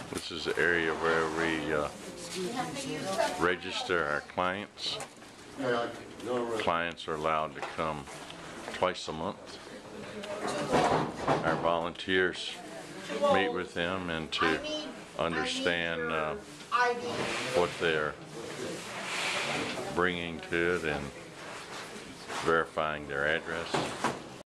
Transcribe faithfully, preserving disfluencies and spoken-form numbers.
This is the area where we uh, register our clients. Clients are allowed to come twice a month. Our volunteers meet with them and to understand uh, what they're bringing to it and verifying their address.